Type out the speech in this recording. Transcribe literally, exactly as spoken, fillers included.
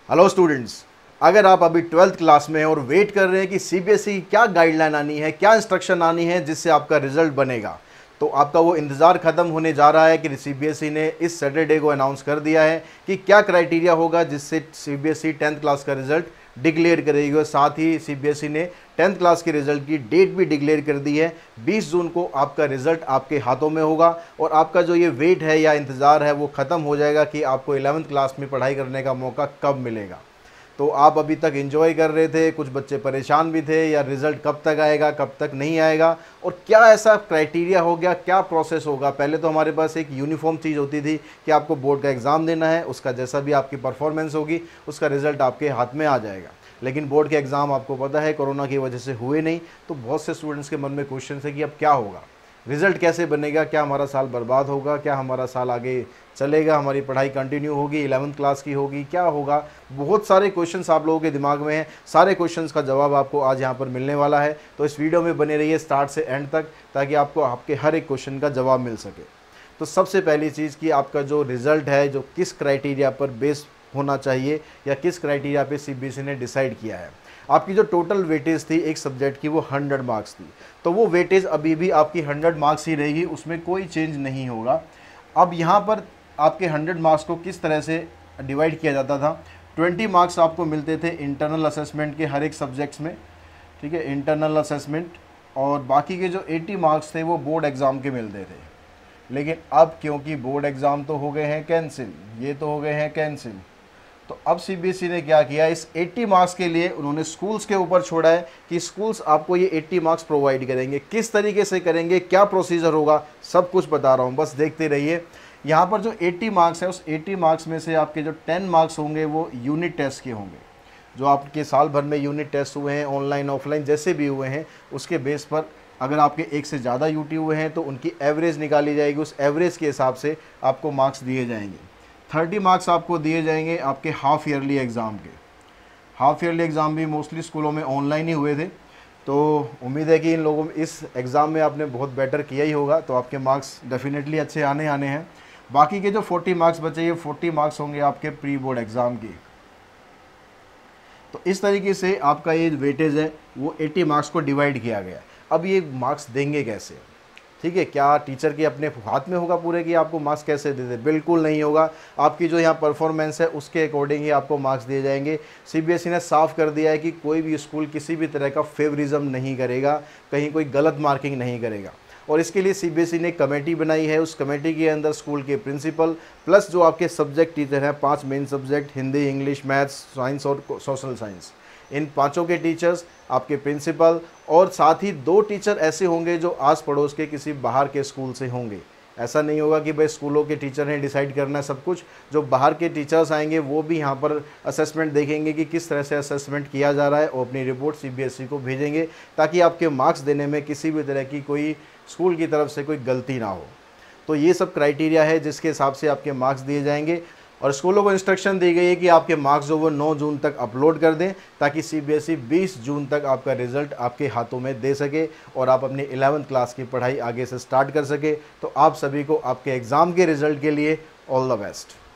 Hello students, अगर आप अभी ट्वेल्थ क्लास में हैं और वेट कर रहे हैं कि सीबीएसई क्या गाइडलाइन आनी है, क्या इंस्ट्रक्शन आनी है जिससे आपका रिजल्ट बनेगा, तो आपका वो इंतज़ार ख़त्म होने जा रहा है कि सीबीएसई ने इस सैटरडे को अनाउंस कर दिया है कि क्या क्राइटेरिया होगा जिससे सीबीएसई टेंथ क्लास का रिजल्ट डिक्लेयर करेगी। और साथ ही सीबीएसई ने टेंथ क्लास के रिजल्ट की डेट भी डिक्लेयर कर दी है। बीस जून को आपका रिजल्ट आपके हाथों में होगा और आपका जो ये वेट है या इंतज़ार है वो ख़त्म हो जाएगा कि आपको इलेवेंथ क्लास में पढ़ाई करने का मौका कब मिलेगा। तो आप अभी तक एंजॉय कर रहे थे, कुछ बच्चे परेशान भी थे या रिज़ल्ट कब तक आएगा, कब तक नहीं आएगा और क्या ऐसा क्राइटेरिया हो गया, क्या प्रोसेस होगा। पहले तो हमारे पास एक यूनिफॉर्म चीज़ होती थी कि आपको बोर्ड का एग्ज़ाम देना है, उसका जैसा भी आपकी परफॉर्मेंस होगी उसका रिज़ल्ट आपके हाथ में आ जाएगा। लेकिन बोर्ड के एग्ज़ाम आपको पता है कोरोना की वजह से हुए नहीं, तो बहुत से स्टूडेंट्स के मन में क्वेश्चन है कि अब क्या होगा, रिज़ल्ट कैसे बनेगा, क्या हमारा साल बर्बाद होगा, क्या हमारा साल आगे चलेगा, हमारी पढ़ाई कंटिन्यू होगी, इलेवेंथ क्लास की होगी, क्या होगा। बहुत सारे क्वेश्चंस आप लोगों के दिमाग में हैं। सारे क्वेश्चंस का जवाब आपको आज यहाँ पर मिलने वाला है, तो इस वीडियो में बने रहिए स्टार्ट से एंड तक ताकि आपको आपके हर एक क्वेश्चन का जवाब मिल सके। तो सबसे पहली चीज़ कि आपका जो रिज़ल्ट है जो किस क्राइटेरिया पर बेस होना चाहिए या किस क्राइटेरिया पे सीबीएसई ने डिसाइड किया है। आपकी जो टोटल वेटेज थी एक सब्जेक्ट की वो हंड्रेड मार्क्स थी, तो वो वेटेज अभी भी आपकी हंड्रेड मार्क्स ही रहेगी, उसमें कोई चेंज नहीं होगा। अब यहाँ पर आपके हंड्रेड मार्क्स को किस तरह से डिवाइड किया जाता था। ट्वेंटी मार्क्स आपको मिलते थे इंटरनल असेसमेंट के हर एक सब्जेक्ट्स में, ठीक है, इंटरनल असेसमेंट, और बाकी के जो एटी मार्क्स थे वो बोर्ड एग्ज़ाम के मिलते थे। लेकिन अब क्योंकि बोर्ड एग्ज़ाम तो हो गए हैं कैंसिल, ये तो हो गए हैं कैंसिल, तो अब सीबीएसई ने क्या किया, इस अस्सी मार्क्स के लिए उन्होंने स्कूल्स के ऊपर छोड़ा है कि स्कूल्स आपको ये अस्सी मार्क्स प्रोवाइड करेंगे। किस तरीके से करेंगे, क्या प्रोसीजर होगा, सब कुछ बता रहा हूँ, बस देखते रहिए। यहाँ पर जो अस्सी मार्क्स है उस अस्सी मार्क्स में से आपके जो टेन मार्क्स होंगे वो यूनिट टेस्ट के होंगे। जो आपके साल भर में यूनिट टेस्ट हुए हैं, ऑनलाइन ऑफलाइन जैसे भी हुए हैं, उसके बेस पर अगर आपके एक से ज़्यादा यूटी हुए हैं तो उनकी एवरेज निकाली जाएगी, उस एवरेज के हिसाब से आपको मार्क्स दिए जाएंगे। थर्टी मार्क्स आपको दिए जाएंगे आपके हाफ़ ईयरली एग्ज़ाम के। हाफ़ ईयरली एग्ज़ाम भी मोस्टली स्कूलों में ऑनलाइन ही हुए थे, तो उम्मीद है कि इन लोगों इस एग्ज़ाम में आपने बहुत बेटर किया ही होगा, तो आपके मार्क्स डेफिनेटली अच्छे आने आने हैं। बाकी के जो फोर्टी मार्क्स बचे, ये फोर्टी मार्क्स होंगे आपके प्री बोर्ड एग्ज़ाम की। तो इस तरीके से आपका ये वेटेज है वो अस्सी मार्क्स को डिवाइड किया गया। अब ये मार्क्स देंगे कैसे, ठीक है, क्या टीचर के अपने हाथ में होगा पूरे कि आपको मार्क्स कैसे दे दे? बिल्कुल नहीं होगा। आपकी जो यहाँ परफॉर्मेंस है उसके अकॉर्डिंग ही आपको मार्क्स दिए जाएंगे। सीबीएसई ने साफ कर दिया है कि कोई भी स्कूल किसी भी तरह का फेवरिज्म नहीं करेगा, कहीं कोई गलत मार्किंग नहीं करेगा। और इसके लिए सीबीएसई ने कमेटी बनाई है, उस कमेटी के अंदर स्कूल के प्रिंसिपल प्लस जो आपके सब्जेक्ट टीचर हैं, पाँच main subject Hindi, English, maths, science और सोशल साइंस, इन पांचों के टीचर्स, आपके प्रिंसिपल और साथ ही दो टीचर ऐसे होंगे जो आस पड़ोस के किसी बाहर के स्कूल से होंगे। ऐसा नहीं होगा कि भाई स्कूलों के टीचर ने डिसाइड करना है सब कुछ। जो बाहर के टीचर्स आएंगे वो भी यहाँ पर असेसमेंट देखेंगे कि किस तरह से असेसमेंट किया जा रहा है और अपनी रिपोर्ट सीबीएसई को भेजेंगे ताकि आपके मार्क्स देने में किसी भी तरह की कोई स्कूल की तरफ से कोई गलती ना हो। तो ये सब क्राइटेरिया है जिसके हिसाब से आपके मार्क्स दिए जाएंगे और स्कूलों को इंस्ट्रक्शन दी गई है कि आपके मार्क्स जो वो नौ जून तक अपलोड कर दें ताकि सीबीएसई बीस जून तक आपका रिज़ल्ट आपके हाथों में दे सके और आप अपनी इलेवेंथ क्लास की पढ़ाई आगे से स्टार्ट कर सके। तो आप सभी को आपके एग्ज़ाम के रिज़ल्ट के लिए ऑल द बेस्ट।